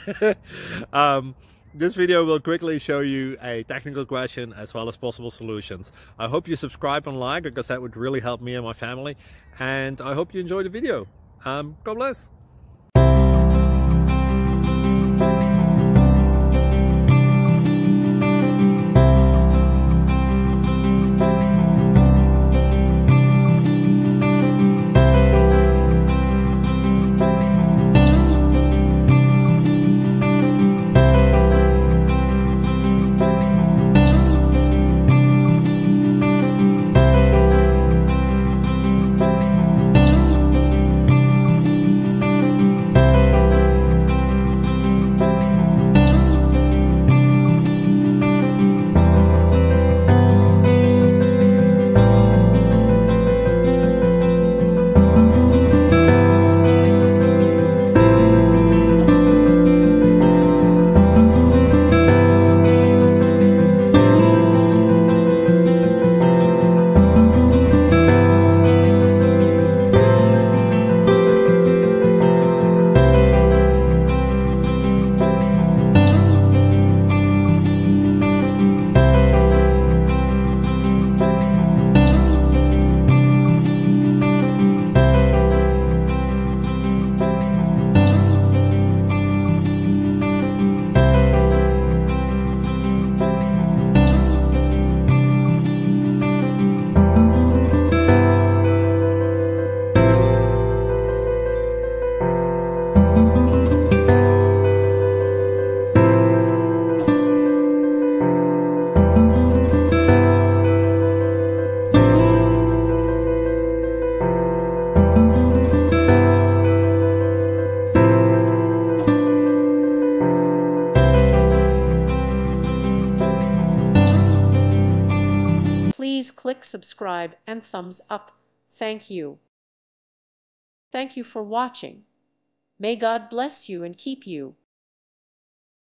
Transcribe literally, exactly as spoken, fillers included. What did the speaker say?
um, this video will quickly show you a technical question as well as possible solutions. I hope you subscribe and like, because that would really help me and my family. And I hope you enjoy the video. Um, God bless. Please click subscribe and thumbs up. Thank you. Thank you for watching. May God bless you and keep you.